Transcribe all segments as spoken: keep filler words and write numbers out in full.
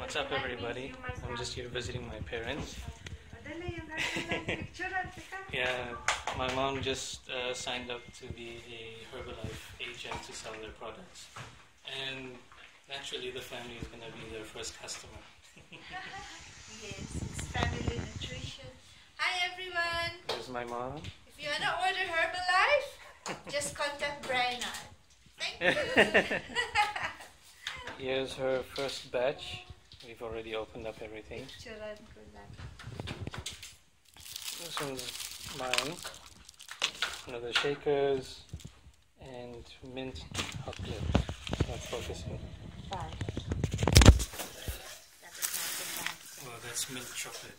What's up, everybody? I'm just here visiting my parents. Yeah, my mom just uh, signed up to be a Herbalife agent to sell their products. And naturally, the family is going to be their first customer. Yes, it's family nutrition. Hi, everyone. Here's my mom. If you want to order Herbalife, just contact Brian. Thank you. Here's her first batch. We've already opened up everything. This one's mine. Another shakers and mint chocolate. Not focusing. Oh, that's mint chocolate.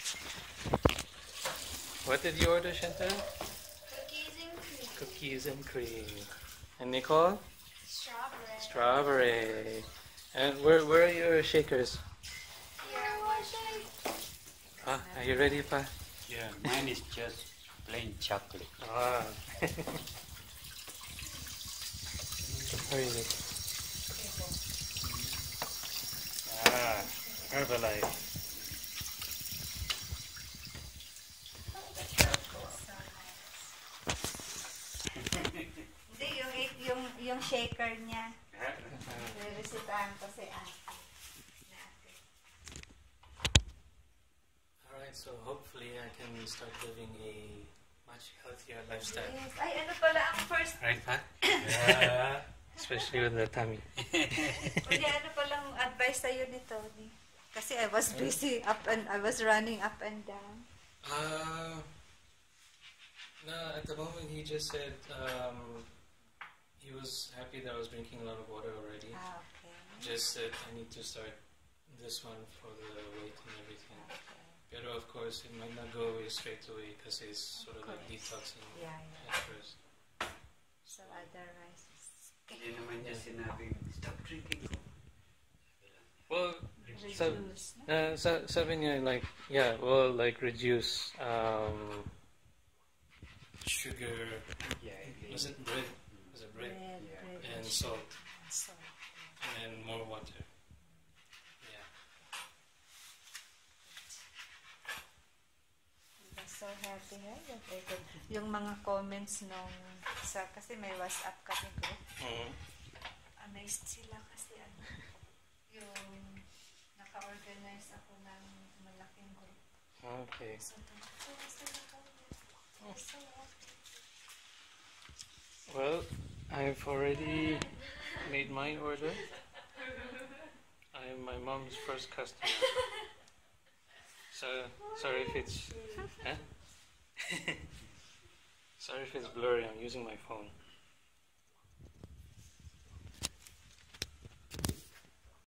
What did you order, Chantal? Cookies and cream. Cookies and cream. And Nicole? Strawberry. Strawberry. And where where are your shakers? Ah, are you ready, Pa? Yeah, mine is just plain chocolate. Ah. Where is it? Ah, Herbalife. Hindi, yung, yung, yung shaker niya. Re-resetahan ko si Ate. Alright, so hopefully I can start living a much healthier lifestyle. Yes. Ay, ano pala ang first... Right, Pa? Yeah. Especially with the tummy. Kuya, ano palang advice sa'yo ni Tony? Kasi I was busy up and I was running up and down. Uh, no, at the moment he just said um, he was happy that I was drinking a lot of water already. Ah, okay. Just said I need to start this one for the weight and everything. Okay. But of course it might not go away straight away because it's sort of, Of like course. detoxing Yeah, yeah. at first. So otherwise, Hindi naman niya sinabing, stop drinking coke. Well, so, reduce. no? uh, so, sabi niya, like, yeah, well, like reduce um, sugar, Yeah, was it bread? Was it bread? Bread, Yeah. bread, And sugar, salt. and salt. And then more water. Yeah. I was so happy, huh? that I could- Yung mga comments nung sa kasi may WhatsApp kami group. Mhm. Amazed sila kasi ano, yung naka-organize ako ng malaking group. Okay. So, tuwa sila comment. I'm so happy. Well, I've already made my order. I am my mom's first customer. So, sorry if it's... Huh? Sorry if it's blurry, I'm using my phone.